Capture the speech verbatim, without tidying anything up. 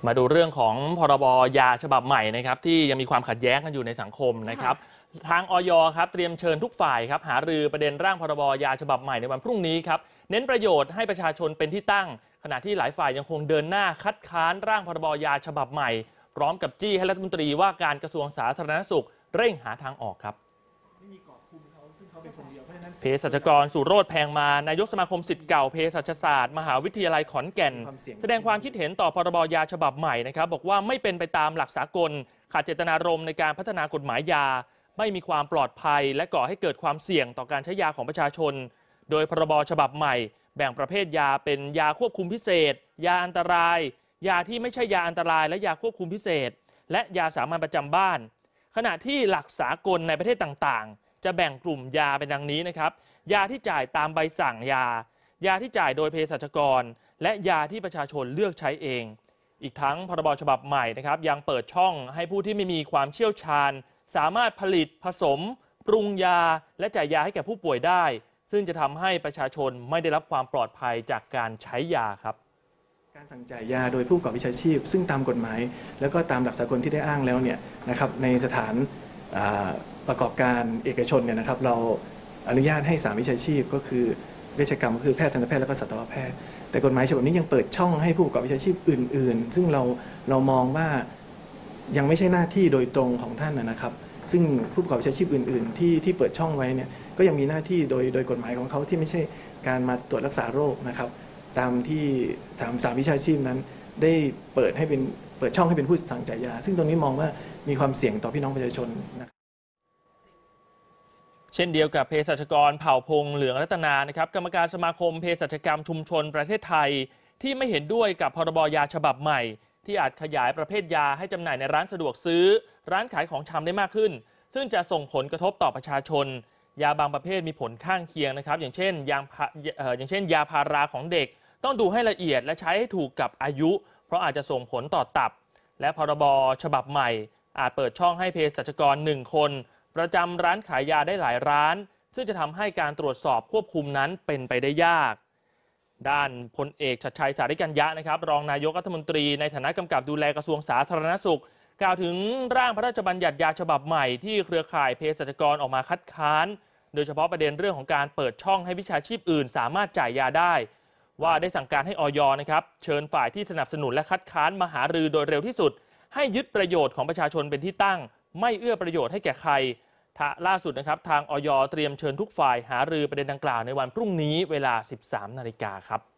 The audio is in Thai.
มาดูเรื่องของพรบยาฉบับใหม่นะครับที่ยังมีความขัดแย้งกันอยู่ในสังคมนะครับทางอยครับเตรียมเชิญทุกฝ่ายครับหารือประเด็นร่างพรบยาฉบับใหม่ในวันพรุ่งนี้ครับเน้นประโยชน์ให้ประชาชนเป็นที่ตั้งขณะที่หลายฝ่ายยังคงเดินหน้าคัดค้านร่างพรบยาฉบับใหม่พร้อมกับจี้ให้รัฐมนตรีว่าการกระทรวงสาธารณสุขเร่งหาทางออกครับเภสัชกรสุโรจน์แพงมานายกสมาคมศิษย์เก่าเภสัชศาสตร์มหาวิทยาลัยขอนแก่นแสดงความคิดเห็นต่อพรบยาฉบับใหม่นะครับบอกว่าไม่เป็นไปตามหลักสากลขาดเจตนารมณ์ในการพัฒนากฎหมายยาไม่มีความปลอดภัยและก่อให้เกิดความเสี่ยงต่อการใช้ยาของประชาชนโดยพรบฉบับใหม่แบ่งประเภทยาเป็นยาควบคุมพิเศษยาอันตรายยาที่ไม่ใช่ยาอันตรายและยาควบคุมพิเศษและยาสามัญประจำบ้านขณะที่หลักสากลในประเทศต่างๆจะแบ่งกลุ่มยาเป็นดังนี้นะครับยาที่จ่ายตามใบสั่งยายาที่จ่ายโดยเภสัชกรและยาที่ประชาชนเลือกใช้เองอีกทั้งพรบฉบับใหม่นะครับยังเปิดช่องให้ผู้ที่ไม่มีความเชี่ยวชาญสามารถผลิตผสมปรุงยาและจ่ายยาให้แก่ผู้ป่วยได้ซึ่งจะทำให้ประชาชนไม่ได้รับความปลอดภัยจากการใช้ยาครับการสั่งจ่ายยาโดยผู้ประกอบวิชาชีพซึ่งตามกฎหมายแล้วก็ตามหลักสากลที่ได้อ้างแล้วเนี่ยนะครับในสถานประกอบการเอกชนเนี่ยนะครับเราอนุญาตให้สามวิชาชีพก็คือเวชกรรมก็คือแพทย์ทันตแพทย์และก็สัตวแพทย์แต่กฎหมายฉบับนี้ยังเปิดช่องให้ผู้ประกอบวิชาชีพอื่นๆซึ่งเราเรามองว่ายังไม่ใช่หน้าที่โดยตรงของท่านนะครับซึ่งผู้ประกอบวิชาชีพอื่นๆที่ที่เปิดช่องไว้เนี่ยก็ยังมีหน้าที่โดยโดยกฎหมายของเขาที่ไม่ใช่การมาตรวจรักษาโรคนะครับตามที่ทางสามวิชาชีพนั้นได้เปิดให้เป็นเปิดช่องให้เป็นผู้สั่งจ่ายยาซึ่งตรงนี้มองว่ามีความเสี่ยงต่อพี่น้องประชาชนนะเช่นเดียวกับเภสัชกรเผ่าพงษ์เหลืองรัตนานะครับกรรมการสมาคมเภสัชกรรมชุมชนประเทศไทยที่ไม่เห็นด้วยกับพรบยาฉบับใหม่ที่อาจขยายประเภทยาให้จำหน่ายในร้านสะดวกซื้อร้านขายของชำได้มากขึ้นซึ่งจะส่งผลกระทบต่อประชาชนยาบางประเภทมีผลข้างเคียงนะครับอย่างเช่นยาอย่างเช่นยาพาราของเด็กต้องดูให้ละเอียดและใช้ให้ถูกกับอายุเพราะอาจจะส่งผลต่อตับและพรบฉบับใหม่อาจเปิดช่องให้เภสัชกรหนึ่งคนประจำร้านขายยาได้หลายร้านซึ่งจะทำให้การตรวจสอบควบคุมนั้นเป็นไปได้ยากด้านพลเอกชัดชัยสาริกัญญะนะครับรองนายกรัฐมนตรีในฐานะกำกับดูแลกระทรวงสาธารณสุขกล่าวถึงร่างพระราชบัญญัติยาฉบับใหม่ที่เครือข่ายเภสัชกรออกมาคัดค้านโดยเฉพาะประเด็นเรื่องของการเปิดช่องให้วิชาชีพอื่นสามารถจ่ายยาได้ว่าได้สั่งการให้อย.นะครับเชิญฝ่ายที่สนับสนุนและคัดค้านมาหารือโดยเร็วที่สุดให้ยึดประโยชน์ของประชาชนเป็นที่ตั้งไม่เอื้อประโยชน์ให้แก่ใครล่าสุดนะครับทางอย.เตรียมเชิญทุกฝ่ายหารือประเด็นดังกล่าวในวันพรุ่งนี้เวลา สิบสามนาฬิกาครับ